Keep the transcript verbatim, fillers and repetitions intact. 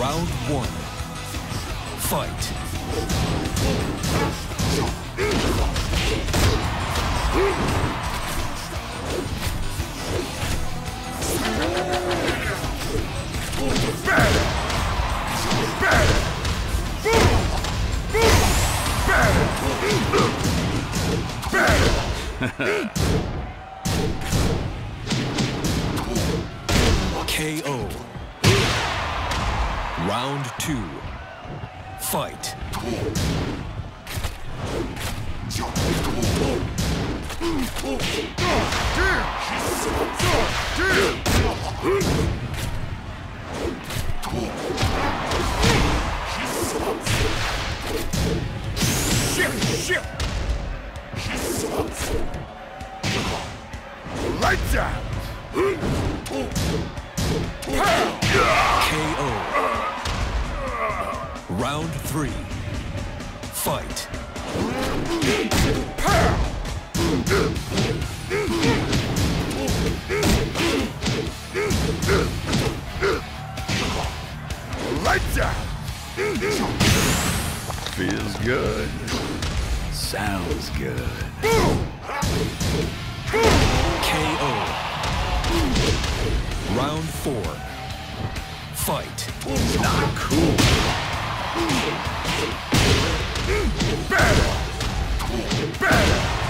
Round one. Fight. K O. Round two. Fight. Lights out! K O. Round three. Fight. Lights out! Feels good. Sounds good. K O. Round four. Fight. Not cool. Better! Better!